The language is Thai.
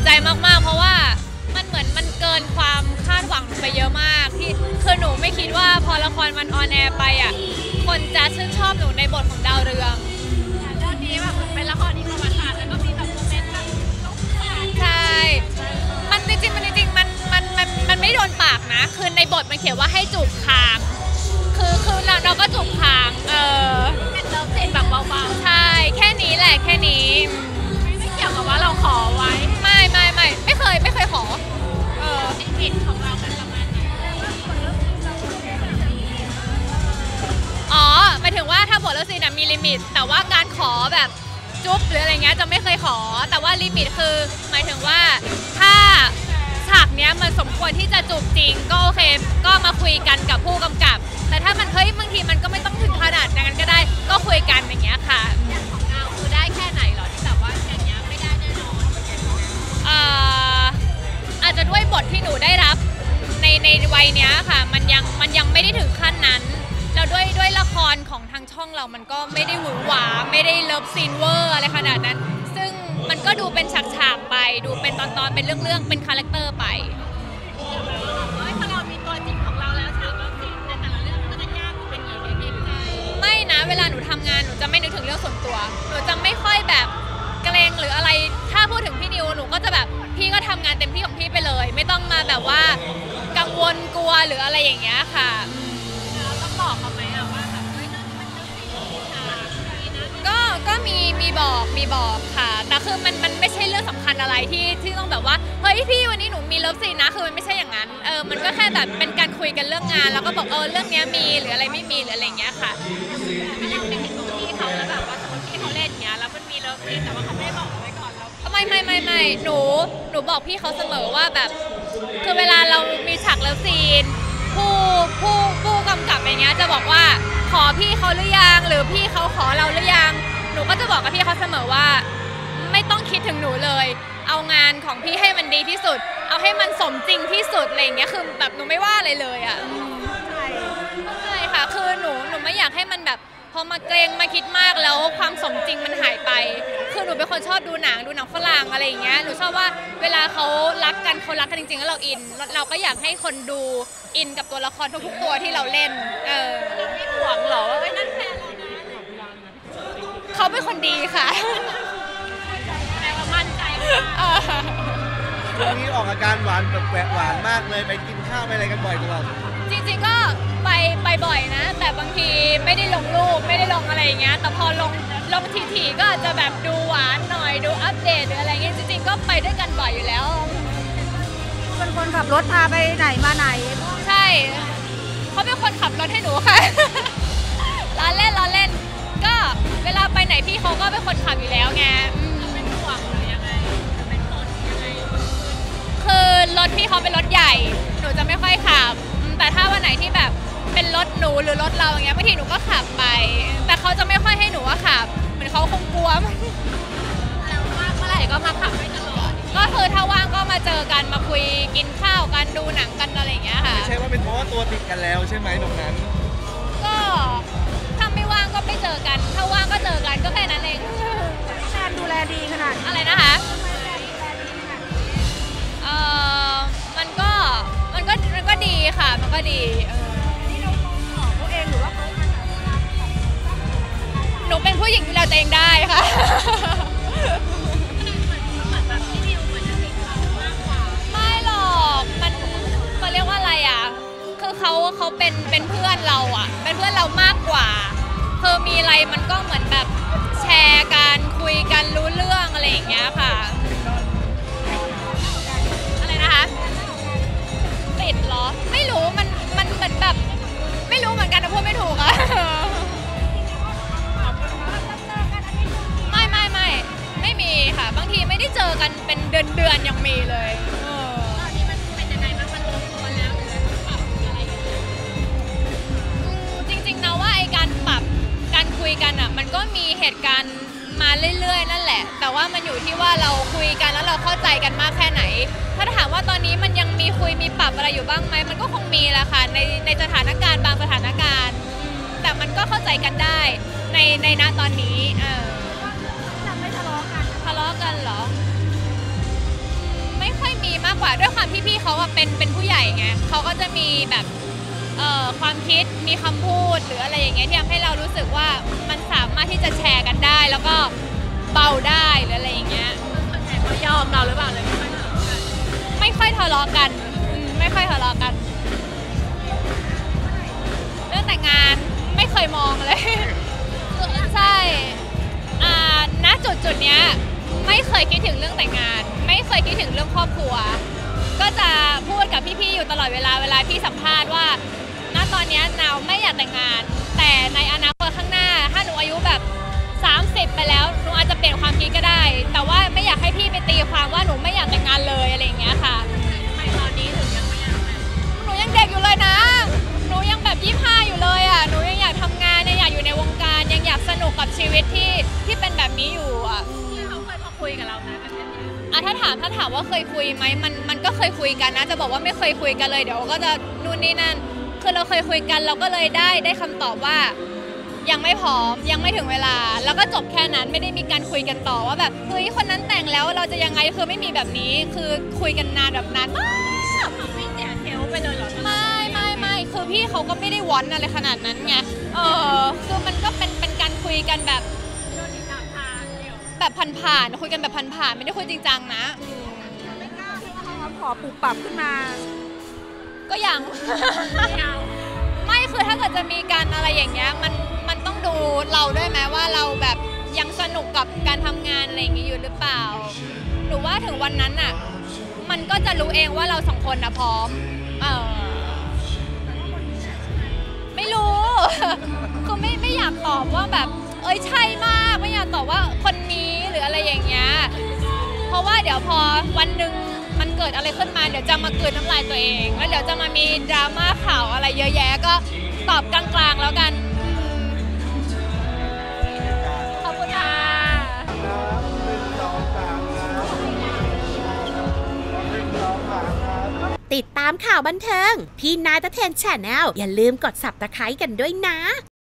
ใจมากๆเพราะว่ามันเหมือนมันเกินความคาดหวังไปเยอะมากที่คือหนูไม่คิดว่าพอละครมันออนแอร์ไปอ่ะคนจะชื่นชอบหนูในบทของดาวเรืองเรื่องนี้แบบเป็นละครที่ประวัติศาสตร์แล้วก็มีแบบโมเมนต์แบบใช่มันจริงมันไม่โดนปากนะคือในบทมันเขียนว่าให้จูบคางคือเราก็จูบคางเป็นเลิฟซีนแบบเบาๆใช่แค่นี้แหละแค่นี้ไม่เกี่ยวกับว่าเราขอไว้ไม่เคยขอลิมิตของเราเป็นประมาณไหนอ๋อหมายถึงว่าถ้าบทเลิฟซีนมีลิมิตแต่ว่าการขอแบบจุ๊บหรืออะไรเงี้ยจะไม่เคยขอแต่ว่าลิมิตคือหมายถึงว่าถ้าฉากเนี้ยมันสมควรที่จะจูบจริงก็โอเคก็มาคุยกันกับผู้กำกับแต่ถ้ามันบางทีมันก็ไม่ต้องถึงขนาดนั้นก็ได้ก็คุยกันอย่างเงี้ยค่ะอย่างของเราคือได้แค่ไหนหรอที่แบบว่าอย่างเงี้ยไม่ได้แน่นอนอาจจะด้วยบทที่หนูได้รับในวัยเนี้ยค่ะมันยังไม่ได้ถึงขั้นนั้นแล้วด้วยละครของทางช่องเรามันก็ไม่ได้หวือหวาไม่ได้เลิฟซีนเวอร์อะไรขนาดนั้นซึ่งมันก็ดูเป็นฉากๆไปดูเป็นตอนๆเป็นเรื่องเป็นคาแรคเตอร์ไปถ้าเรามีตัวจริงของเราแล้วฉากเลิฟซีนในแต่ละเรื่องมันจะยากเป็นอย่างไรไม่นะเวลาหนูทำงานหนูจะไม่นึกถึงเรื่องส่วนตัวหนูจะไม่ค่อยแบบเกรงหรืออะไรถ้าพูดถึงพี่นิวหนูก็จะแบบพี่ก็ทำงานเต็มที่ของพี่ไปเลยไม่ต้องมาแบบว่ากังวลกลัวหรืออะไรอย่างเงี้ยค่ะต้องบอกเขาไหมอะว่าแบบเฮ้ยนั่นมันเลิฟซีนของฉากนี้นะก็มีบอกค่ะแต่คือมันไม่ใช่เรื่องสำคัญอะไรที่ต้องแบบว่าเฮ้ยพี่วันนี้หนูมีเลิฟซีนนะคือมันไม่ใช่อย่างนั้นมันก็แค่แบบเป็นการคุยกันเรื่องงานแล้วก็บอกเรื่องนี้มีหรืออะไรไม่มีหรืออะไรอย่างเงี้ยค่ะไม่ได้เห็นของพี่เขาแล้วแบบว่าสมมติพี่เขาเล่นอย่างเงี้ยแล้วมันมีเลิฟซีนแต่ว่าเขาไม่ได้บอกเอาไว้ก่อนแล้วไม่หนูบอกพี่เขาเสมอว่าแบบคือเวลาเรามีฉากเลิฟซีนผู้กำกับอย่างเงี้ยจะบอกว่าขอพี่เขาหรือยังหรือพี่เขาขอเราหรือยังหนูก็จะบอกกับพี่เขาเสมอว่าไม่ต้องคิดถึงหนูเลยเอางานของพี่ให้มันดีที่สุดเอาให้มันสมจริงที่สุดอะไรอย่างเงี้ยคือแบบหนูไม่ว่าอะไรเลยอ่ะใช่ค่ะคือหนูไม่อยากให้มันแบบพอมาเกรงมาคิดมากแล้วความสมจริงมันหายไปคือหนูเป็นคนชอบดูหนังฝรั่งอะไรอย่างเงี้ยหนูชอบว่าเวลาเขารักกันจริงๆแล้วเราอินเราก็อยากให้คนดูอินกับตัวละครทุกๆตัวที่เราเล่นไม่หวงหรอว่านั่นแฟนเรานะเขาเป็นคนดีค่ะแปลว่ามั่นใจช่วงนี้ออกอาการหวานแบบแหวะหวานมากเลยไปกินข้าวไปอะไรกันบ่อยตลอดจริงๆก็ไปบ่อยนะแต่บางทีไม่ได้ลงรูปไม่ได้ลงอะไรอย่างเงี้ยแต่พอลงทีก็อาจจะแบบดูหวานหน่อยดูอัปเดตหรืออะไรเงี้ยจริงๆก็ไปด้วยกันบ่อยอยู่แล้วเป็นคนขับรถพาไปไหนมาไหนใช่เขาเป็นคนขับรถให้หนูค่ะล้อเล่นก็เวลาไปไหนพี่เขาก็เป็นคนขับอยู่แล้วไงเป็นห่วงหรือยังไงเป็นคนยังไงคือรถพี่เขาเป็นรถใหญ่หนูจะไม่ค่อยขับแต่ถ้าวันไหนที่แบบเป็นรถหนูหรือรถเราอย่างเงี้ยบางทีหนูก็ขับไปแต่เขาจะไม่ค่อยให้หนูว่าขับเหมือนเขาคงกลัวแล้วว่าเมื่อไหร่ก็มาขับให้ตลอดก็คือถ้าว่างก็มาเจอกันมาคุยกินข้าวกันดูหนังกันอะไรอย่างเงี้ยค่ะไม่ใช่ว่าเป็นเพราะว่าตัวติดกันแล้วใช่ไหมตรงนั้นก็ถ้าไม่ว่างก็ไม่เจอกันถ้าว่างก็เจอกันก็แค่นั้นเองแฟนดูแลดีขนาดอะไรนะคะมันก็ดีค่ะมันก็ดีนี่เราขอเขาเองหรือว่าเขาหนูเป็นผู้หญิงดูแลตัวเองได้ค่ะไม่หรอกมันเขาเรียกว่าอะไรอ่ะคือเขาเป็นเพื่อนเราอ่ะเป็นเพื่อนเรามากกว่าคือมีอะไรมันก็เหมือนแบบแชร์กันคุยกันรู้เรื่องอะไรอย่างเงี้ยค่ะอะไรนะคะติดเหรอไม่รู้มันเหมือนแบบไม่รู้เหมือนกันนะพูดไม่ถูกอะไม่มีค่ะบางทีไม่ได้เจอกันเป็นเดือนยังมีเลยตอนนี้มันเป็นยังไงบ้างมันลงตัวแล้วหรือปรับอะไรจริงๆนะว่าไอ้การปรับการคุยกันอ่ะมันก็มีเหตุการณ์มาเรื่อยๆนั่นแหละแต่ว่ามันอยู่ที่ว่าเราคุยกันแล้วเราเข้าใจกันมากแค่ไหนถ้าถามว่าตอนนี้มันยังมีคุยมีปรับอะไรอยู่บ้างไหมมันก็คงมีแหละค่ะในสถานการณ์บางสถานการณ์แต่มันก็เข้าใจกันได้ในณตอนนี้ไม่ทะเลาะกันเหรอว่าด้วยความที่พี่เขาเป็นผู้ใหญ่ไงเขาก็จะมีแบบความคิดมีคำพูดหรืออะไรอย่างเงี้ยที่ทำให้เรารู้สึกว่ามันสามารถที่จะแชร์กันได้แล้วก็เบาได้หรืออะไรอย่างเงี้ยส่วนใหญ่เขายอมเราหรือเปล่าเลยไม่ค่อยทะเลาะกันไม่ค่อยทะเลาะกันเรื่องแต่งงานไม่เคยมองเลยใช่ณจุดเนี้ยไม่เคยคิดถึงเรื่องแต่งงานไม่เคยคิดถึงเรื่องครอบครัวก็จะพูดกับพี่ๆอยู่ตลอดเวลาพี่สัมภาษณ์ว่าณตอนนี้นาวไม่อยากแต่งงานแต่ในอนาคตข้างหน้าถ้าหนูอายุแบบ30ไปแล้วหนูอาจจะเปลี่ยนความคิดก็ได้แต่ว่าไม่อยากให้พี่ไปตีความว่าหนูไม่อยากแต่งงานเลยอะไรอย่างเงี้ยค่ะไม่ตอนนี้ถึงยังไม่อยากแต่งหนูยังเด็กอยู่เลยนะหนูยังแบบ25อยู่เลยอ่ะหนูยังอยากทำงานยังอยากอยู่ในวงการยังอยากสนุกกับชีวิตที่เป็นแบบนี้อยู่อ่ะเขาเคยมาคุยกับเราไหมแบบนี้ถ้าถามว่าเคยคุยไหมมันก็เคยคุยกันนะจะบอกว่าไม่เคยคุยกันเลยเดี๋ยวก็จะนู่นนี่นั่นคือเราเคยคุยกันเราก็เลยได้คำตอบว่ายังไม่พร้อมยังไม่ถึงเวลาแล้วก็จบแค่นั้นไม่ได้มีการคุยกันต่อว่าแบบเฮ้ยคนนั้นแต่งแล้วเราจะยังไงคือไม่มีแบบนี้คือคุยกันนานแบบนานมากไม่เสียเซลล์ไปเลยเหรอไม่คือพี่เขาก็ไม่ได้วอนอะไรขนาดนั้นไงคือมันก็เป็นการคุยกันแบบผ่านคุยกันแบบผ่านไม่ได้คุยจริงจังนะไม่กล้าที่ว่าเขาขอปรับปรับขึ้นมาก็ยังไม่คือถ้าเกิดจะมีการอะไรอย่างเงี้ยมันต้องดูเราด้วยไหมว่าเราแบบยังสนุกกับการทำงานอะไรอย่างงี้อยู่หรือเปล่าหรือว่าถึงวันนั้นอ่ะมันก็จะรู้เองว่าเราสองคนนะพร้อมไม่รู้คือไม่อยากตอบว่าแบบใช่มากไม่อยากตอบว่าคนนี้หรืออะไรอย่างเงี้ยเพราะว่าเดี๋ยวพอวันหนึ่งมันเกิดอะไรขึ้นมาเดี๋ยวจะมากลืนน้ำลายตัวเองแล้วเดี๋ยวจะมามีดราม่าข่าวอะไรเยอะแยะก็ตอบกลางๆแล้วกันขอบคุณค่ะติดตามข่าวบันเทิงพี่นายตะเทน Channel อย่าลืมกด Subscribe กันด้วยนะ